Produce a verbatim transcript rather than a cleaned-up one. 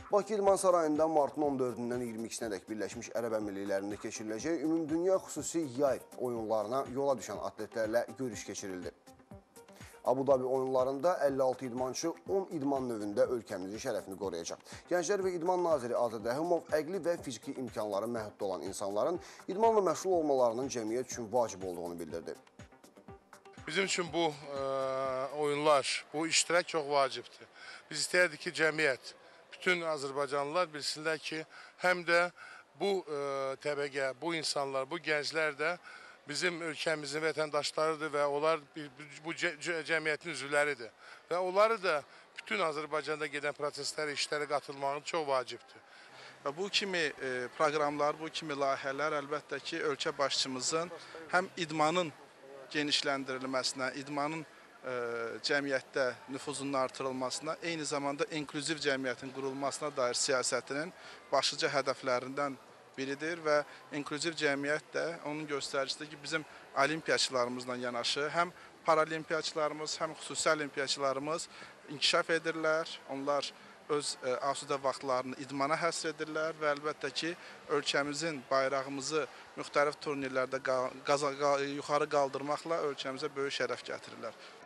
Bakı İdman Sarayında martın on dördündən iyirmi ikisinədək Birləşmiş Ərəb Əmirliklərində keçiriləcək Ümumdünya xüsusi yay oyunlarına yola düşən atletlərlə görüş keçirildi. Abu Dhabi oyunlarında əlli altı idmançı on idman növündə ölkəmizin şərəfini qoruyacaq. Gənclər və İdman Naziri Azad Rəhimov əqli və fiziki imkanları məhdud olan insanların idmanla məşğul olmalarının cəmiyyət üçün vacib olduğunu bildirdi. Bizim üçün bu e, oyunlar, bu iştirak çox vacibdir. Biz istəyərdik ki, cəmiyyət, bütün Azərbaycanlılar bilsinlər ki, həm də bu e, təbəqə, bu insanlar, bu gənclər də bizim ölkəmizin vətəndaşlarıdır və onlar bu cəmiyyətin üzvləridir. Və onları da bütün Azərbaycanda gedən proseslərə, işlərə qatılmağı çox vacibdir. Bu kimi proqramlar, bu kimi layihələr əlbəttə ki, ölkə başçımızın həm idmanın genişləndirilməsinə, idmanın e, cəmiyyətdə nüfuzunun artırılmasına, eyni zamanda inklüziv cəmiyyətin qurulmasına dair siyasətinin başlıca hədəflərindən biridir və inklüziv cəmiyyət də onun göstəricisidir ki, bizim olimpiyaçılarımızla yanaşı həm paralimpiyaçılarımız, həm xüsusi olimpiyaçılarımız inkişaf edirlər. Onlar öz e, asudə vaxtlarını idmana həsr edirlər və əlbəttə ki, ölkəmizin bayrağımızı müxtəlif turnirlərdə qaza, yuxarı qaldırmaqla ölkəmizə böyük şərəf gətirirlər.